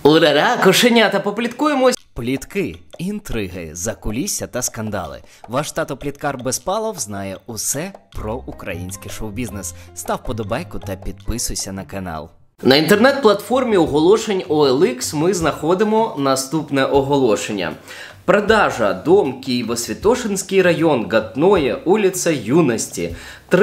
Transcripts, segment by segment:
Урара, кошенята, попліткуємось! Плітки, інтриги, закулісся та скандали. Ваш тато-пліткар Безпалов знає усе про український шоу-бізнес. Став подобайку та підписуйся на канал. На інтернет-платформі оголошень OLX ми знаходимо наступне оголошення. Продажа, дом, Киево-Святошинский район, Гатное, улица Юности.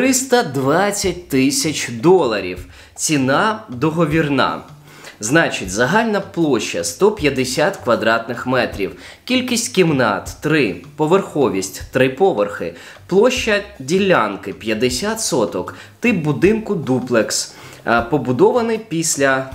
320 тисяч доларів. Ціна договірна. Значить, загальна площа 150 квадратних метрів, кількість кімнат 3, поверховість 3 поверхи, площа ділянки 50 соток, тип будинку дуплекс. Побудований після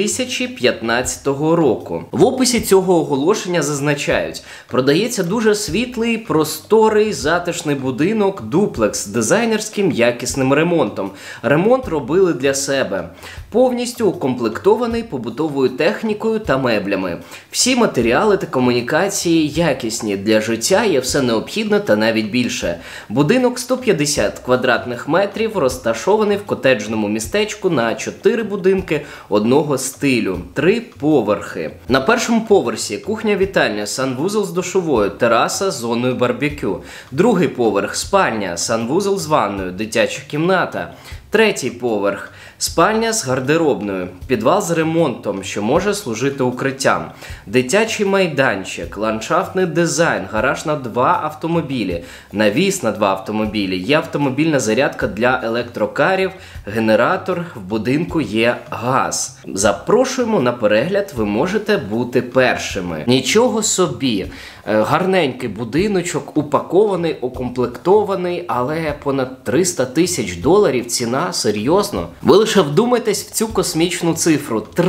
2015 року. В описі цього оголошення зазначають: продається дуже світлий, просторий, затишний будинок дуплекс з дизайнерським якісним ремонтом. Ремонт робили для себе. Повністю укомплектований побутовою технікою та меблями. Всі матеріали та комунікації якісні. Для життя є все необхідне та навіть більше. Будинок 150 квадратних метрів, розташований в котеджному містечку на 4 будинки одного стилю, 3 поверхи. На першому поверсі кухня-вітальня, санвузол з душовою, тераса з зоною барбекю. Другий поверх – спальня, санвузол з ванною, дитяча кімната. Третій поверх – спальня з гардеробною, підвал з ремонтом, що може служити укриттям, дитячий майданчик, ландшафтний дизайн, гараж на 2 автомобілі, навіс на 2 автомобілі, є автомобільна зарядка для електрокарів, генератор, в будинку є газ. Запрошуємо на перегляд, ви можете бути першими. Нічого собі! Гарненький будиночок, упакований, укомплектований, але понад 300 тисяч доларів ціна, серйозно? Ви лише вдумайтесь в цю космічну цифру –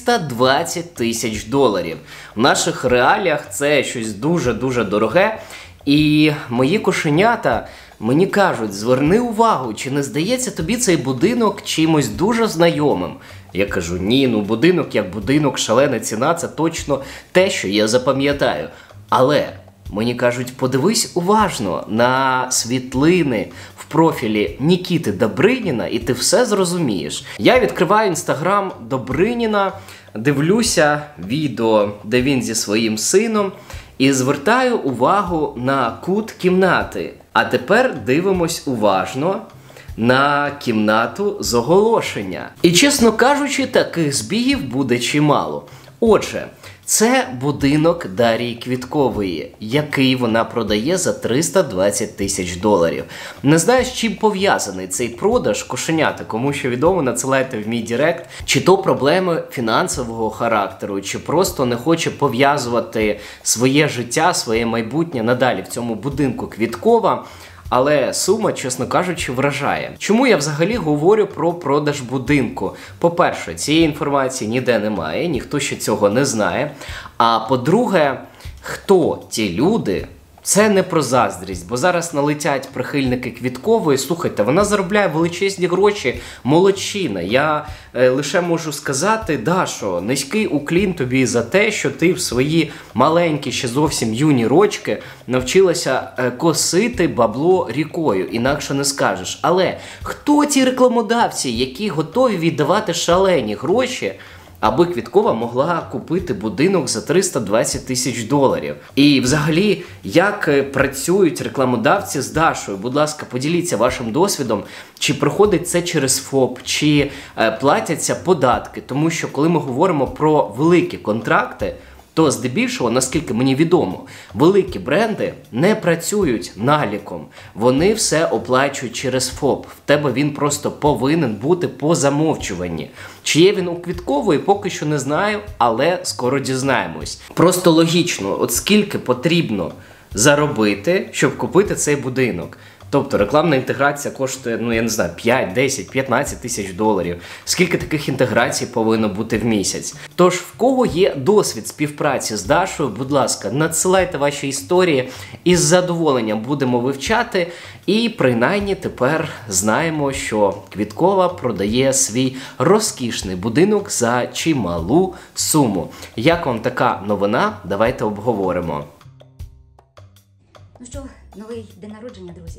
320 тисяч доларів. В наших реаліях це щось дуже-дуже дороге. І мої кошенята мені кажуть: зверни увагу, чи не здається тобі цей будинок чимось дуже знайомим? Я кажу: ні, будинок як будинок, шалена ціна – це точно те, що я запам'ятаю. Але мені кажуть: подивись уважно на світлини в профілі Нікіти Добриніна, і ти все зрозумієш. Я відкриваю інстаграм Добриніна, дивлюся відео, де він зі своїм сином, і звертаю увагу на кут кімнати. А тепер дивимось уважно на кімнату з оголошення. І, чесно кажучи, таких збігів буде чимало. Отже, це будинок Дарії Квіткової, який вона продає за 320 тисяч доларів. Не знаю, з чим пов'язаний цей продаж, кошенята, кому що відомо, надсилайте в мій директ. Чи то проблеми фінансового характеру, чи просто не хоче пов'язувати своє життя, своє майбутнє надалі в цьому будинку Квіткова. Але сума, чесно кажучи, вражає. Чому я взагалі говорю про продаж будинку? По-перше, цієї інформації ніде немає, ніхто ще цього не знає. А по-друге, хто ті люди? Це не про заздрість, бо зараз налетять прихильники Квіткової. Слухайте, вона заробляє величезні гроші, молодчина. Я лише можу сказати, Дашо, низький уклін тобі за те, що ти в свої маленькі, ще зовсім юні рочки навчилася косити бабло рікою, інакше не скажеш. Але хто ті рекламодавці, які готові віддавати шалені гроші, аби Квіткова могла купити будинок за 320 тисяч доларів? І взагалі, як працюють рекламодавці з Дашою? Будь ласка, поділіться вашим досвідом, чи проходить це через ФОП, чи платяться податки. Тому що коли ми говоримо про великі контракти, то здебільшого, наскільки мені відомо, великі бренди не працюють наліком. Вони все оплачують через ФОП. В тебе він просто повинен бути по замовчуванні. Чи є він у Квіткової, поки що не знаю, але скоро дізнаємось. Просто логічно, от скільки потрібно заробити, щоб купити цей будинок. Тобто рекламна інтеграція коштує, я не знаю, 5, 10, 15 тисяч доларів. Скільки таких інтеграцій повинно бути в місяць? Тож, в кого є досвід співпраці з Дашою, будь ласка, надсилайте ваші історії, і з задоволенням будемо вивчати. І принаймні тепер знаємо, що Квіткова продає свій розкішний будинок за чималу суму. Як вам така новина? Давайте обговоримо. Ну що, новий день народження, друзі.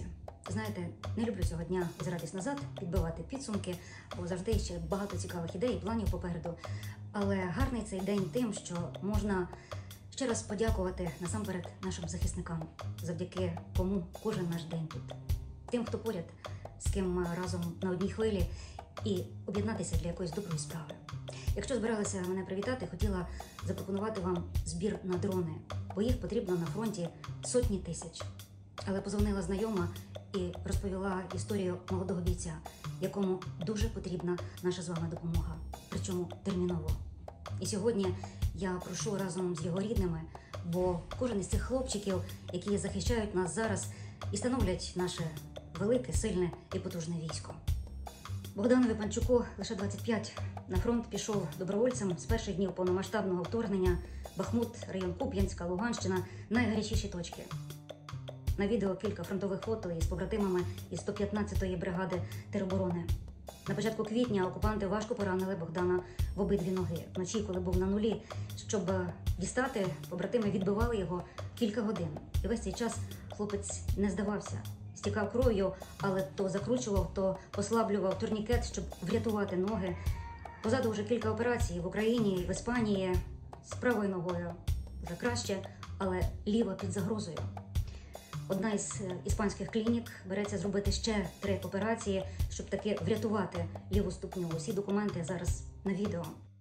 Знаєте, не люблю цього дня озиратись назад, підбивати підсумки, бо завжди ще багато цікавих ідей і планів попереду. Але гарний цей день тим, що можна ще раз подякувати насамперед нашим захисникам, завдяки кому кожен наш день тут. Тим, хто поряд, з ким ми разом на одній хвилі, і об'єднатися для якоїсь доброї справи. Якщо збиралися мене привітати, хотіла запропонувати вам збір на дрони, бо їх потрібно на фронті сотні тисяч. Але позвонила знайома і розповіла історію молодого бійця, якому дуже потрібна наша з вами допомога, причому терміново. І сьогодні я прошу разом з його рідними, бо кожен із цих хлопчиків, які захищають нас зараз і становлять наше велике, сильне і потужне військо. Богданові Панчуку лише 25. На фронт пішов добровольцем з перших днів повномасштабного вторгнення. Бахмут, район Куп'янська, Луганщина – найгарячіші точки. На відео кілька фронтових фото із побратимами із 115-ї бригади тероборони. На початку квітня окупанти важко поранили Богдана в обидві ноги. Вночі, коли був на нулі, щоб дістати, побратими відбивали його кілька годин. І весь цей час хлопець не здавався. Стікав кров'ю, але то закручував, то послаблював турнікет, щоб врятувати ноги. Позаду вже кілька операцій в Україні і в Іспанії. З правою ногою вже краще, але ліва під загрозою. Одна із іспанських клінік береться зробити ще 3 операції, щоб таки врятувати ліву ступню. Усі документи зараз на відео.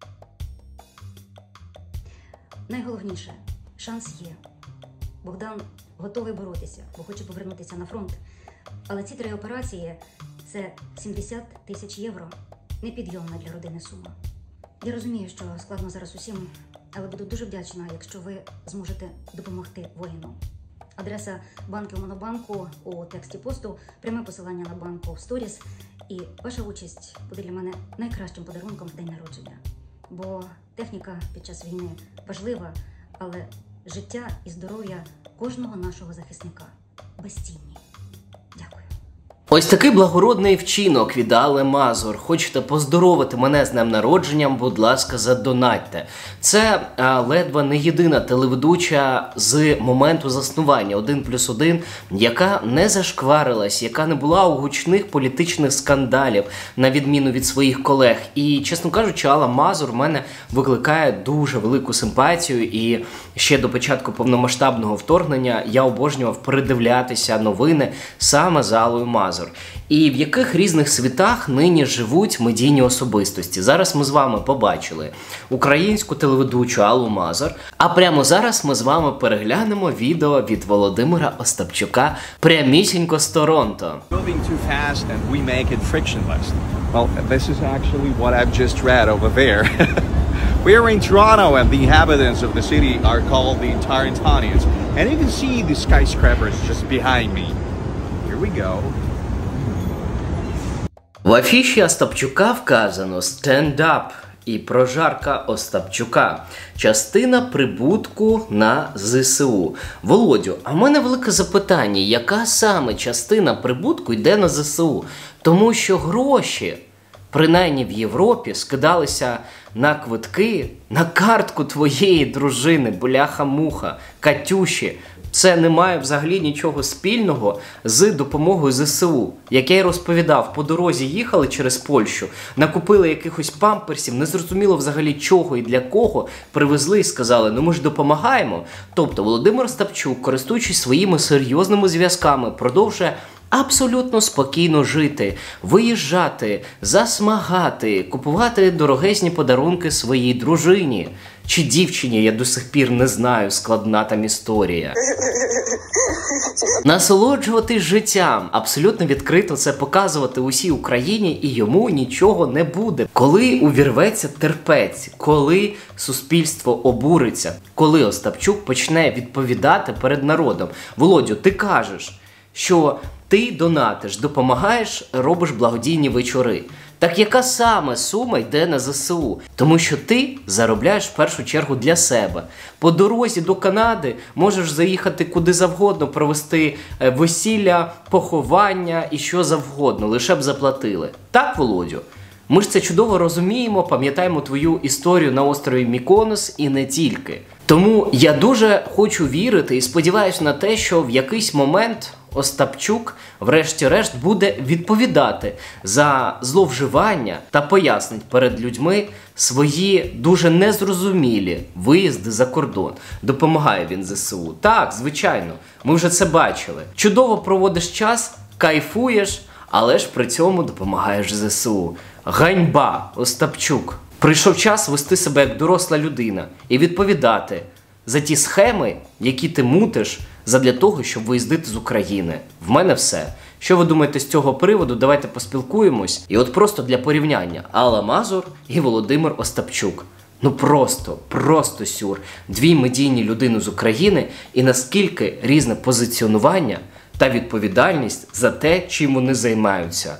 Найголовніше – шанс є. Богдан готовий боротися, бо хоче повернутися на фронт. Але ці 3 операції – це 70 тисяч євро. Непідйомна для родини сума. Я розумію, що складно зараз усім, але буду дуже вдячна, якщо ви зможете допомогти воїну. Адреса банків Монобанку у тексті посту, пряме посилання на банку в сторіс. І ваша участь буде для мене найкращим подарунком в день народження. Бо техніка під час війни важлива, але життя і здоров'я кожного нашого захисника безцінні. Дякую. Ось такий благородний вчинок від Алли Мазур. Хочете поздоровити мене з днем народженням, будь ласка, задонатьте. Це ледве не єдина телеведуча з моменту заснування 1+1, яка не зашкварилась, яка не була у гучних політичних скандалів, на відміну від своїх колег. І, чесно кажучи, Алла Мазур в мене викликає дуже велику симпатію. І ще до початку повномасштабного вторгнення я обожнював передивлятися новини саме з Аллою Мазур. І в яких різних світах нині живуть медійні особистості. Зараз ми з вами побачили українську телеведучу Аллу Мазур, а прямо зараз ми з вами переглянемо відео від Володимира Остапчука прямісінько з Торонто. Moving too fast and we make it frictionless. Well, this is actually what I've just read over there. We are in Toronto and the inhabitants of the city are called the Torontonians. And you can see the skyscrapers just behind me. Here we go. В афіші Остапчука вказано «Stand up» і прожарка Остапчука. Частина прибутку на ЗСУ. Володю, а в мене велике запитання, яка саме частина прибутку йде на ЗСУ? Тому що гроші, принаймні в Європі, скидалися на квитки, на картку твоєї дружини, бляха-муха, Катюші. Це не має взагалі нічого спільного з допомогою ЗСУ. Як я й розповідав, по дорозі їхали через Польщу, накупили якихось памперсів, не зрозуміло взагалі чого і для кого, привезли і сказали, ну ми ж допомагаємо. Тобто Володимир Остапчук, користуючись своїми серйозними зв'язками, продовжує абсолютно спокійно жити, виїжджати, засмагати, купувати дорогезні подарунки своїй дружині. Чи дівчині, я до сих пір не знаю, складна там історія. Насолоджуватись життям, абсолютно відкрито це показувати усій Україні, і йому нічого не буде. Коли увірветься терпець, коли суспільство обуриться, коли Остапчук почне відповідати перед народом. Володю, ти кажеш, що ти донатиш, допомагаєш, робиш благодійні вечори. Так яка саме сума йде на ЗСУ? Тому що ти заробляєш в першу чергу для себе. По дорозі до Канади можеш заїхати куди завгодно, провести весілля, поховання і що завгодно, лише б заплатили. Так, Володю? Ми ж це чудово розуміємо, пам'ятаємо твою історію на острові Міконос і не тільки. Тому я дуже хочу вірити і сподіваюся на те, що в якийсь момент Остапчук врешті-решт буде відповідати за зловживання та пояснить перед людьми свої дуже незрозумілі виїзди за кордон. Допомагає він ЗСУ. Так, звичайно, ми вже це бачили. Чудово проводиш час, кайфуєш, але ж при цьому допомагаєш ЗСУ. Ганьба, Остапчук. Прийшов час вести себе як доросла людина і відповідати за ті схеми, які ти мутиш задля того, щоб виїздити з України. В мене все. Що ви думаєте з цього приводу? Давайте поспілкуємось. І от просто для порівняння. Алла Мазур і Володимир Остапчук. Ну просто сюр. Дві медійні людини з України і наскільки різне позиціонування та відповідальність за те, чим вони займаються.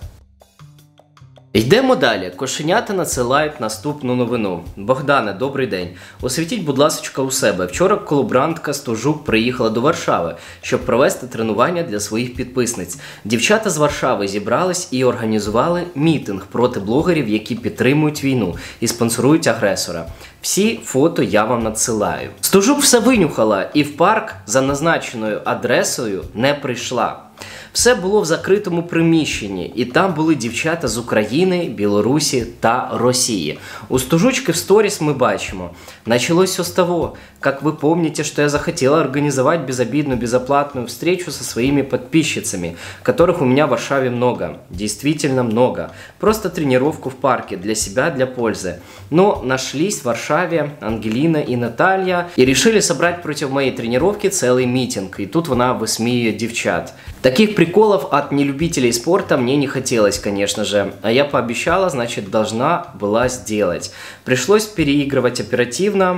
Йдемо далі. Кошенята надсилають наступну новину. Богдане, добрий день. Освітіть, будь ласка, у себе. Вчора колаборантка Стожук приїхала до Варшави, щоб провести тренування для своїх підписниць. Дівчата з Варшави зібрались і організували мітинг проти блогерів, які підтримують війну і спонсорують агресора. Всі фото я вам надсилаю. Стожук все винюхала і в парк за назначеною адресою не прийшла. Все було в закритому приміщенні, і там були дівчата з України, Білорусі та Росії. У Стожучки в сторис мы бачимо. Началось все с того, как вы помните, что я захотела организовать безобидную, безоплатную встречу со своими подписчицами, которых у меня в Варшаве много. Действительно много. Просто тренировку в парке, для себя, для пользы. Но нашлись в Варшаве Ангелина и Наталья и решили собрать против моей тренировки целый митинг. И тут вона высмеивает девчат. Таких приколов от нелюбителей спорта мне не хотелось, конечно же. А я пообещала, значит, должна была сделать. Пришлось переигрывать оперативно,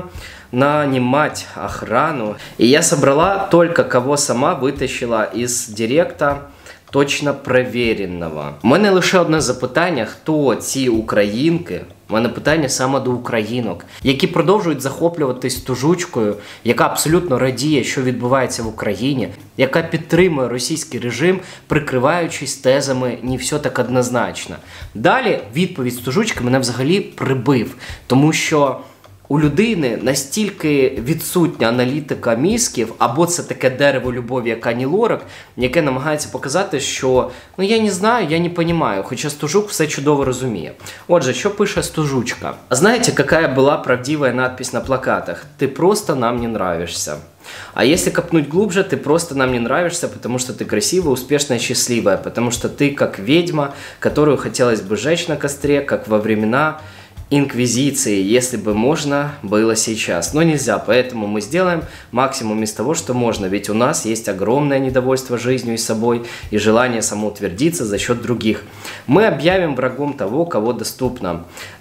нанимать охрану. И я собрала только кого сама вытащила из директа, точно перевіреного. У мене лише одне запитання, хто ці українки? У мене питання саме до українок, які продовжують захоплюватись Стожучкою, яка абсолютно радіє, що відбувається в Україні, яка підтримує російський режим, прикриваючись тезами «не все так однозначно». Далі відповідь Стожучки мене взагалі прибив, тому що у людини настільки відсутня аналітика мізків, або це таке дерево любові, як Ані Лорак, яке намагається показати, що ну я не знаю, я не розумію, хоча Стожук все чудово розуміє. Отже, що пише Стожучка? Знаете, какая была правдивая надпись на плакатах? «Ты просто нам не нравишься». А если копнуть глубже, ты просто нам не нравишься, потому что ты красивая, успешная, счастливая, потому что ты как ведьма, которую хотелось бы сжечь на костре, как во времена инквизиции, если бы можно было сейчас. Но нельзя, поэтому мы сделаем максимум из того, что можно, ведь у нас есть огромное недовольство жизнью и собой и желание самоутвердиться за счет других. Мы объявим врагом того, кого доступно.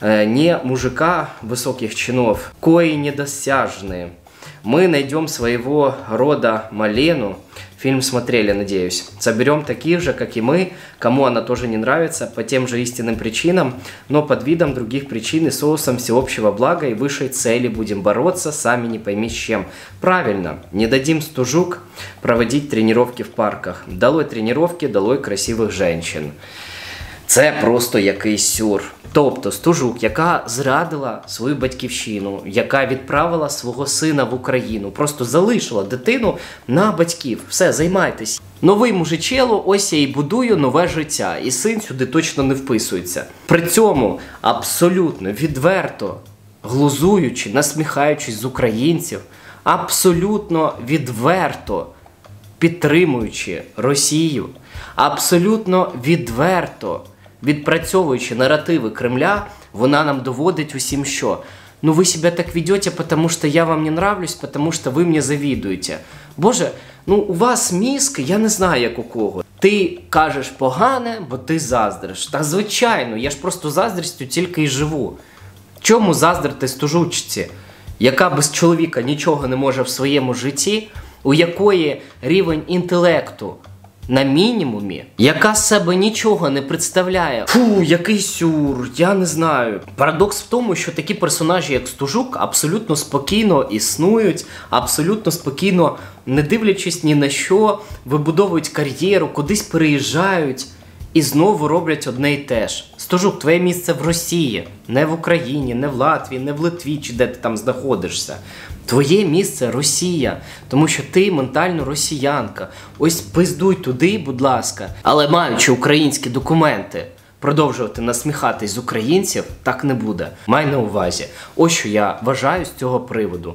Не мужика высоких чинов, кои недосяжные. Мы найдем своего рода Малену. Фильм смотрели, надеюсь. Соберем таких же, как и мы, кому она тоже не нравится, по тем же истинным причинам, но под видом других причин и соусом всеобщего блага и высшей цели будем бороться, сами не пойми с чем. Правильно, не дадим Стожук проводить тренировки в парках. Долой тренировки, долой красивых женщин. Це просто якийсь сюр. Тобто Стожук, яка зрадила свою батьківщину, яка відправила свого сина в Україну, просто залишила дитину на батьків. Все, займайтесь. Новий мужичело, ось я і будую нове життя. І син сюди точно не вписується. При цьому абсолютно відверто глузуючи, насміхаючись з українців, абсолютно відверто підтримуючи Росію, абсолютно відверто відпрацьовуючи наративи Кремля, вона нам доводить усім, що ну ви себе так ведете, потому что я вам не нравлюсь, потому что ви мені завідуєте. Боже, ну у вас мізк, я не знаю як у кого. Ти кажеш погане, бо ти заздриш. Та звичайно, я ж просто заздрістю тільки і живу. Чому заздрити Стожучці, яка без чоловіка нічого не може в своєму житті, у якої рівень інтелекту на мінімумі, яка з себе нічого не представляє. Фу, який сюр, я не знаю. Парадокс в тому, що такі персонажі, як Стожук, абсолютно спокійно існують, абсолютно спокійно, не дивлячись ні на що, вибудовують кар'єру, кудись переїжджають і знову роблять одне й те ж. Стожук, твоє місце в Росії, не в Україні, не в Латвії, не в Литві, чи де ти там знаходишся. Твоє місце Росія, тому що ти ментально росіянка. Ось пиздуй туди, будь ласка. Але маючи українські документи, продовжувати насміхатись з українців так не буде. Май на увазі. Ось що я вважаю з цього приводу.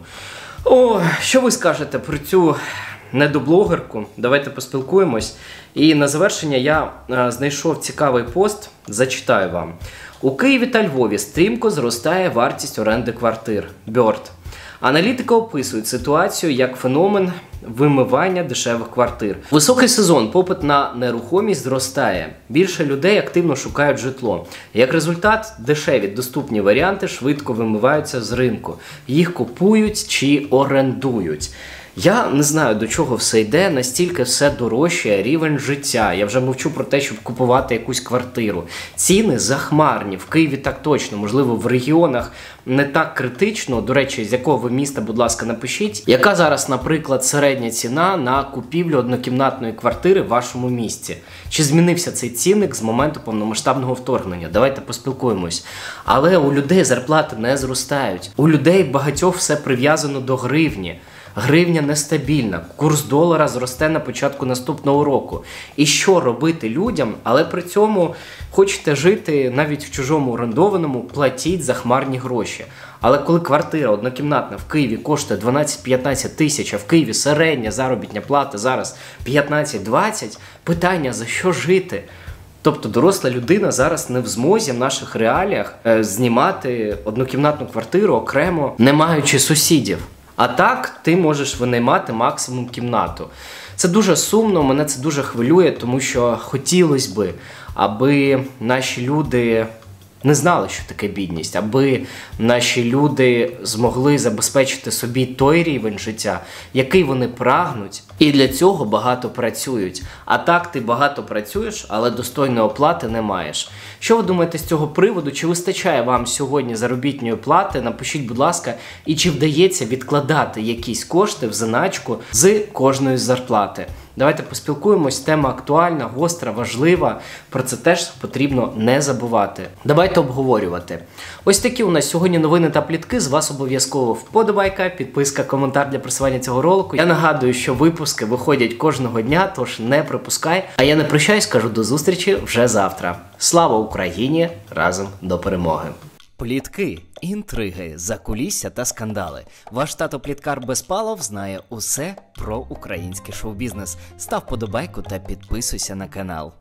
О, що ви скажете про цю недоблогерку? Давайте поспілкуємось. І на завершення я знайшов цікавий пост, зачитаю вам. У Києві та Львові стрімко зростає вартість оренди квартир. Бьорд. Аналітики описують ситуацію як феномен вимивання дешевих квартир. Високий сезон, попит на нерухомість зростає. Більше людей активно шукають житло. Як результат, дешеві доступні варіанти швидко вимиваються з ринку. Їх купують чи орендують. Я не знаю, до чого все йде, настільки все дорожчає, рівень життя. Я вже мовчу про те, щоб купувати якусь квартиру. Ціни захмарні, в Києві так точно, можливо, в регіонах не так критично. До речі, з якого ви міста, будь ласка, напишіть. Яка зараз, наприклад, середня ціна на купівлю однокімнатної квартири в вашому місті? Чи змінився цей цінник з моменту повномасштабного вторгнення? Давайте поспілкуємось. Але у людей зарплати не зростають. У людей багатьох все прив'язано до гривні. Гривня нестабільна, курс долара зросте на початку наступного року. І що робити людям, але при цьому хочете жити навіть в чужому орендованому, платіть захмарні гроші. Але коли квартира однокімнатна в Києві коштує 12-15 тисяч, а в Києві середня заробітня плата зараз 15-20, питання, за що жити? Тобто доросла людина зараз не в змозі в наших реаліях знімати однокімнатну квартиру окремо, не маючи сусідів. А так, ти можеш винаймати максимум кімнату. Це дуже сумно, мене це дуже хвилює, тому що хотілося би, аби наші люди не знали, що таке бідність, аби наші люди змогли забезпечити собі той рівень життя, який вони прагнуть, і для цього багато працюють. А так, ти багато працюєш, але достойної оплати не маєш. Що ви думаєте з цього приводу? Чи вистачає вам сьогодні заробітної плати? Напишіть, будь ласка, і чи вдається відкладати якісь кошти в заначку з кожної зарплати? Давайте поспілкуємось, тема актуальна, гостра, важлива, про це теж потрібно не забувати. Давайте обговорювати. Ось такі у нас сьогодні новини та плітки, з вас обов'язково вподобайка, підписка, коментар для просування цього ролику. Я нагадую, що випуски виходять кожного дня, тож не пропускай. А я не прощаюсь, кажу до зустрічі вже завтра. Слава Україні! Разом до перемоги! Плітки, інтриги, закулісся та скандали. Ваш тато-пліткар Безпалов знає усе про український шоу-бізнес. Став подобайку та підписуйся на канал.